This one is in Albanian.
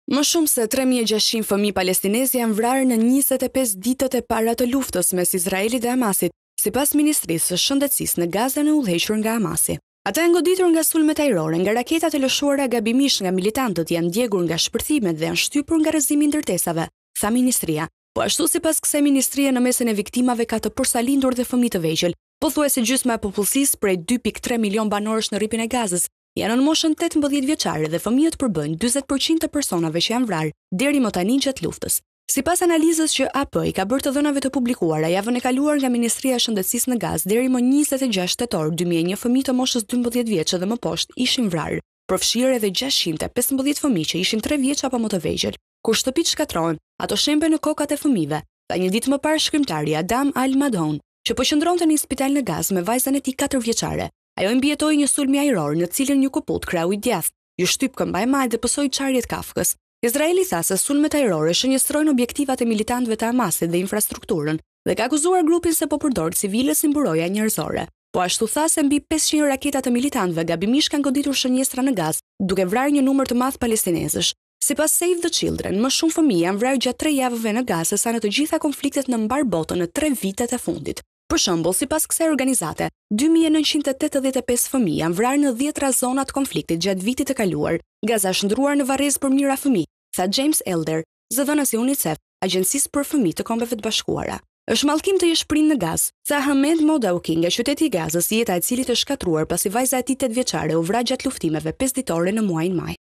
Më shumë se 3600 fëmijë palestinezë janë vrarë në 25 ditët e para të luftës mes Izraelit dhe Hamasit, sipas Ministrisë së Shëndetësisë në Gaza në udhëhequr nga Hamasi. Ata janë goditur nga sulmet ajrore, nga raketat e lëshuara gabimisht nga militantët, janë djegur nga shpërthimet dhe janë shtypur nga rrëzimi i ndërtesave, tha ministria. Po ashtu sipas kësaj ministrie në mesin e viktimave ka të përsalindur dhe fëmijë të vegjël. Pothuajse gjysma e popullsisë prej 2.3 milion banorësh në rripin e Gazës janë në moshën 18 vjeçare dhe fëmijët përbëjnë 40% të personave që janë vrarë deri më tani gjatë luftës. Sipas analizës që AP i ka bërë të dhënave të publikuara javën e kaluar nga Ministria e Shëndetësisë në Gazë, deri më 26 tetor 2001 fëmijë të moshës 12 vjeç dhe më poshtë ishin vrarë, përfshirë edhe 615 fëmijë që ishin 3 vjeç apo më të vegjël. Kur shtëpitë shkatrohen, ato shemben në kokat e fëmijëve. Tha një ditë më parë shkrimtari Adam Al-Madhoun, që po qëndronte në një spital në Gazë me vajzën e tij 4 vjeçare. Ajo i mbijetoi një sulm ajror në cilin një kuput krau i djathtë, ju shtyp këmbë e majt dhe pësoi çarjet Kafkës. Izraeli tha se sulmet ajrore shënjestrojnë objektivat e militantëve të Hamasit dhe infrastrukturën dhe ka akuzuar grupin se po përdor civile si mburoja njerëzore. Po ashtu tha se mbi 500 raketa të militantëve gabimisht kanë goditur shënjestra në Gazë, duke vrarë një numër të madh palestinezësh. Sipas Save the Children, më shumë fëmijë janë vrarë gjatë 3 javëve në Gazë se sa në të gjitha konfliktet në mbar botën në 3 vitet e fundit. Për shembull, sipas kësaj organizate, 2985 fëmijë janë vrarë në 10 zona të konfliktit gjatë vitit të kaluar. Gaza është ndruar në varrezë për mijëra fëmijë, tha James Elder, zëdhënës i UNICEF, Agjencisë për Fëmijë të Kombeve të Bashkuara. Është mallkim të jeshprin në Gazë, tha Hamed Modauki nga qyteti i Gazës, jeta e cilit është shkatruar pasi vajza e tij 8 vjeçare u vra gjatë luftimeve 5 ditore në muajin maj.